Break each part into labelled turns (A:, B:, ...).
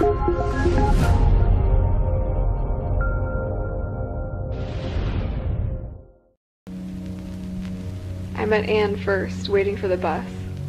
A: I met Anne first, waiting for the bus.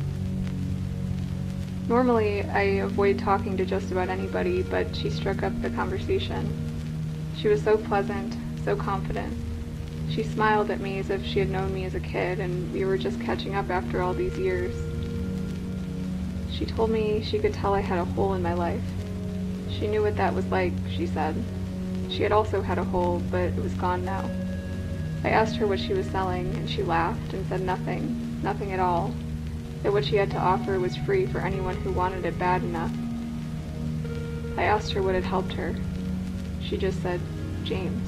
A: Normally, I avoid talking to just about anybody, but she struck up the conversation. She was so pleasant, so confident. She smiled at me as if she had known me as a kid, and we were just catching up after all these years. She told me she could tell I had a hole in my life. She knew what that was like, she said. She had also had a hole, but it was gone now. I asked her what she was selling, and she laughed and said nothing at all, that what she had to offer was free for anyone who wanted it bad enough. I asked her what had helped her. She just said, James.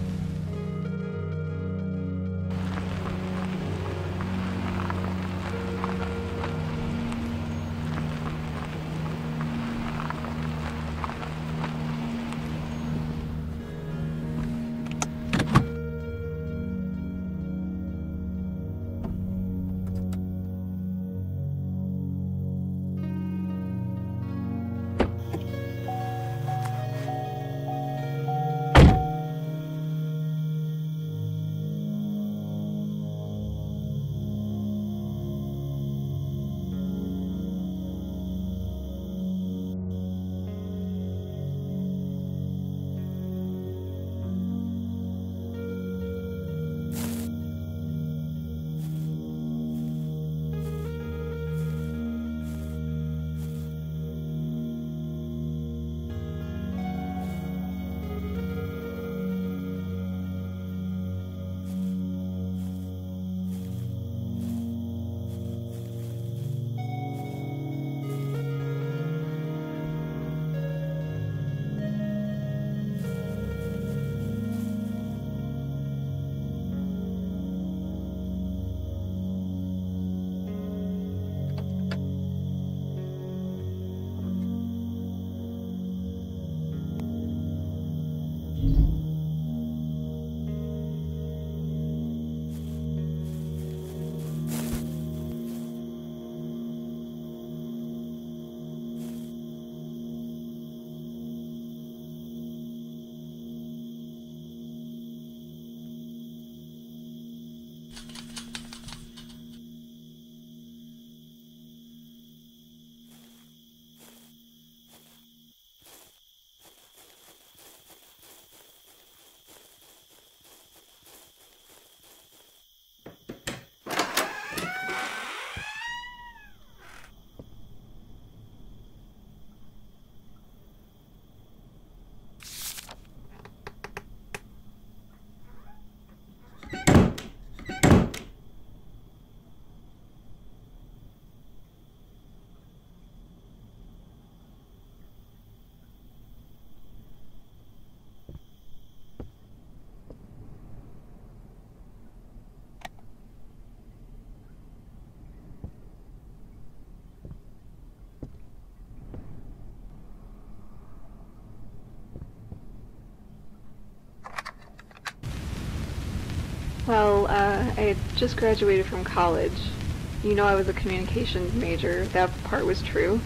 A: Well, I had just graduated from college. You know, I was a communications major. That part was true.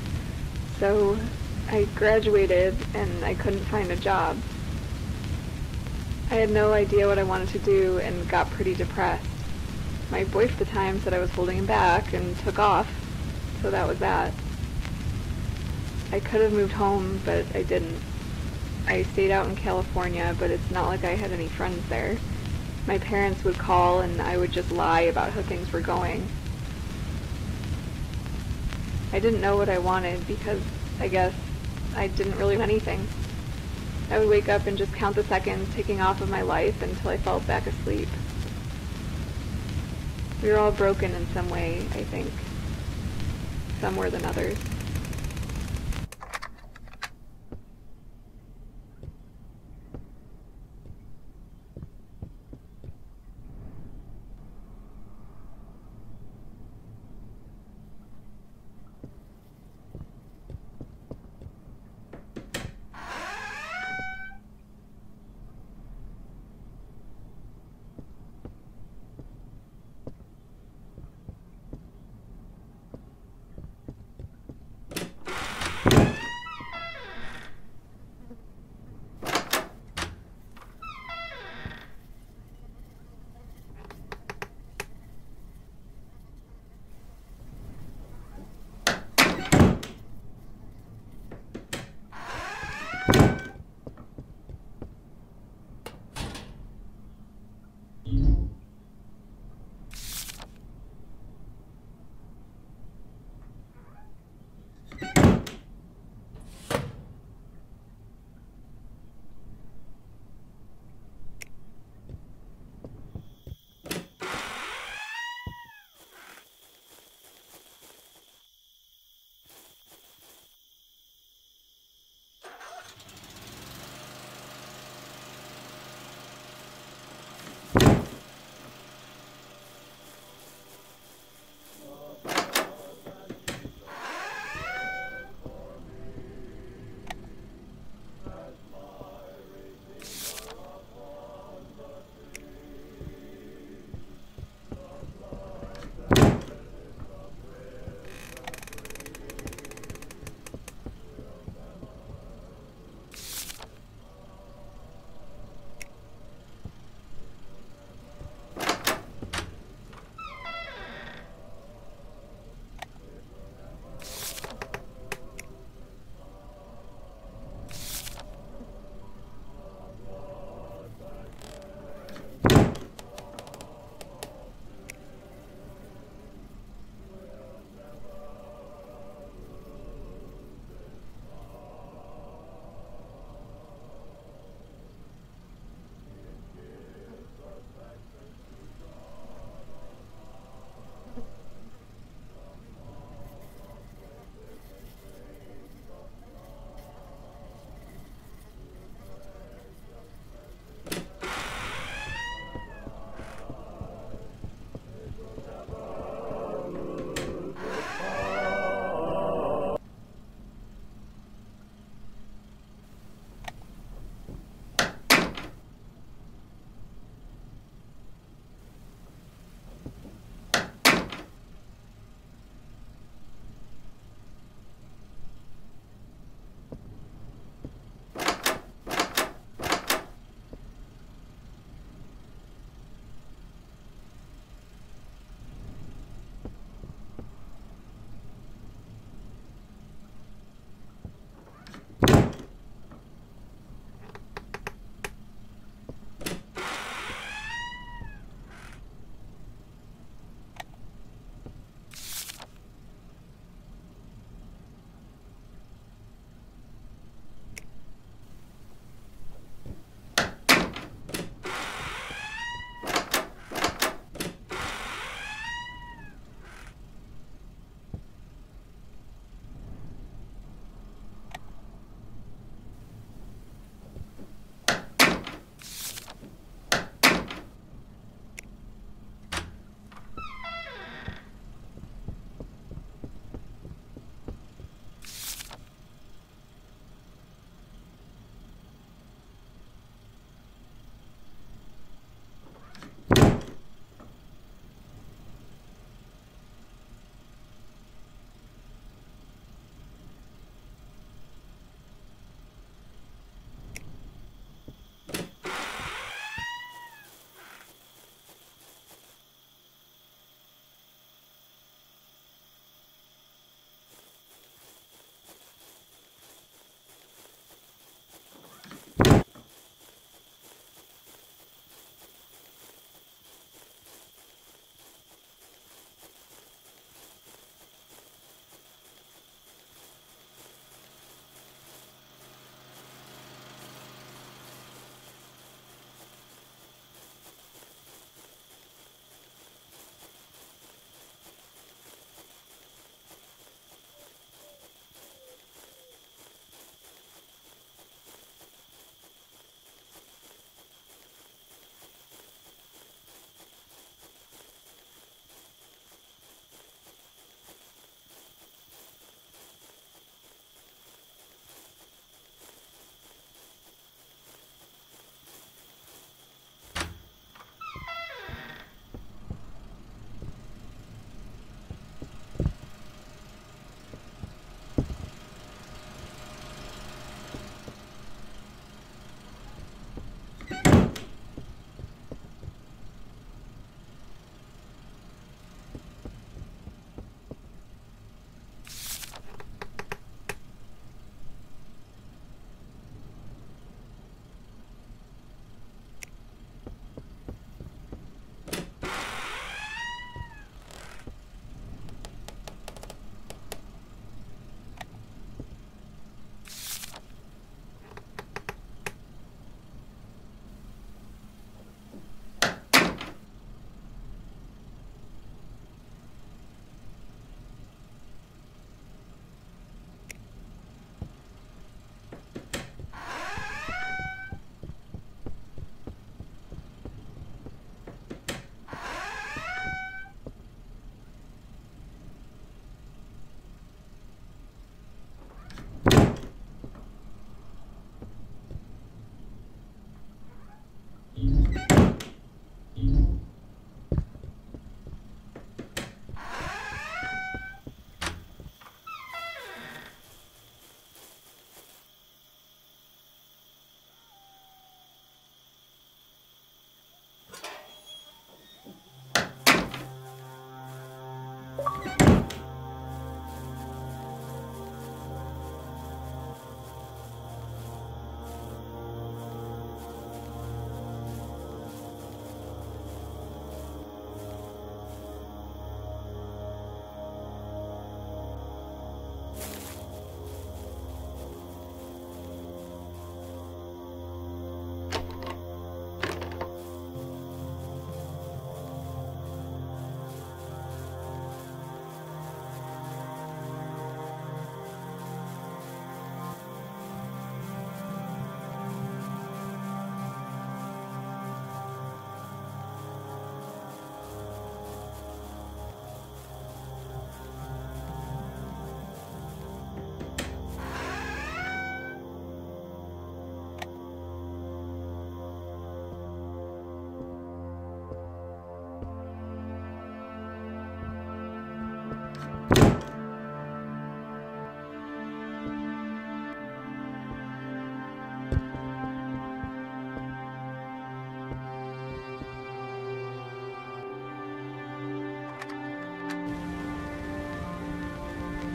A: So I graduated and I couldn't find a job. I had no idea what I wanted to do and got pretty depressed. My boyfriend at the time said I was holding him back and took off, so that was that. I could have moved home, but I didn't. I stayed out in California, but it's not like I had any friends there. My parents would call and I would just lie about how things were going. I didn't know what I wanted because I guess I didn't really want anything. I would wake up and just count the seconds ticking off of my life until I fell back asleep. We were all broken in some way, I think. Some more than others.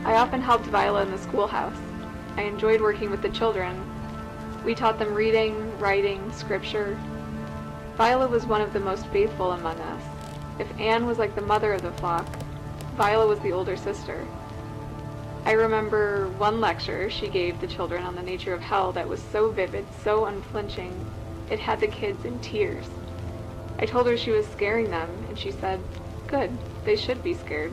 A: I often helped Viola in the schoolhouse. I enjoyed working with the children. We taught them reading, writing, scripture. Viola was one of the most faithful among us. If Anne was like the mother of the flock, Viola was the older sister. I remember one lecture she gave the children on the nature of hell that was so vivid, so unflinching, it had the kids in tears. I told her she was scaring them, and she said, "Good, they should be scared."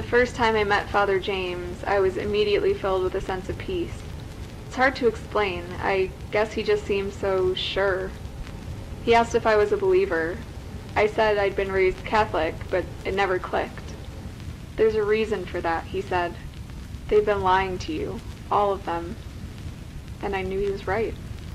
A: The first time I met Father James, I was immediately filled with a sense of peace. It's hard to explain. I guess he just seemed so sure. He asked if I was a believer. I said I'd been raised Catholic, but it never clicked. There's a reason for that, he said. They've been lying to you, all of them. And I knew he was right.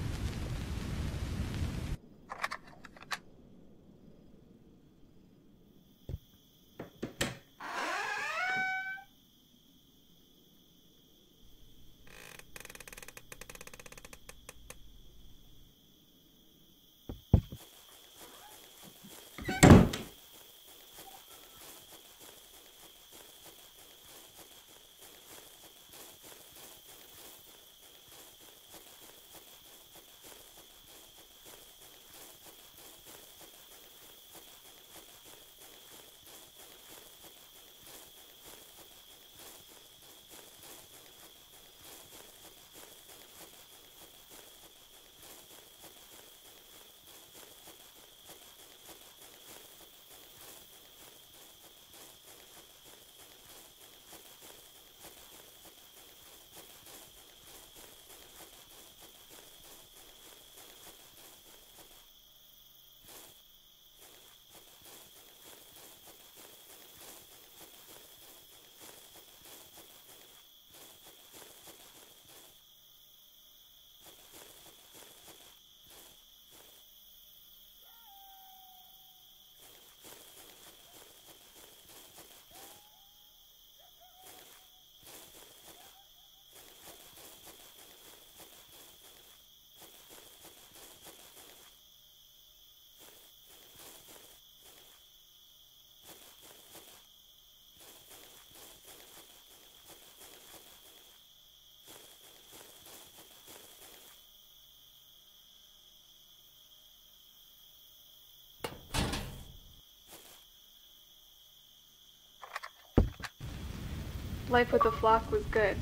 A: Life with the flock was good.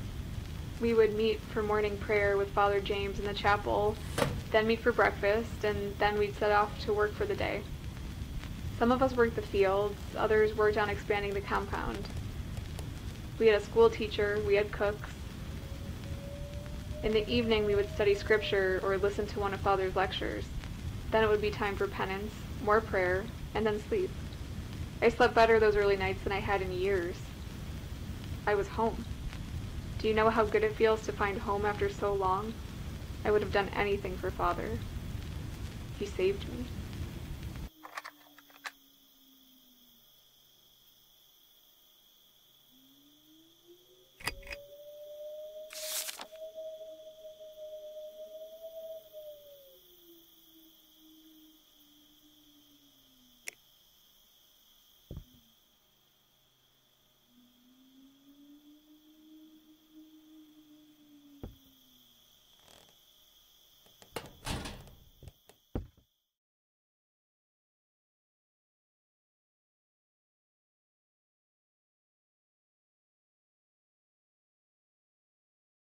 A: We would meet for morning prayer with Father James in the chapel, then meet for breakfast, and then we'd set off to work for the day. Some of us worked the fields, others worked on expanding the compound. We had a school teacher, we had cooks. In the evening we would study scripture or listen to one of Father's lectures. Then it would be time for penance, more prayer, and then sleep. I slept better those early nights than I had in years. I was home. Do you know how good it feels to find home after so long? I would have done anything for Father. He saved me.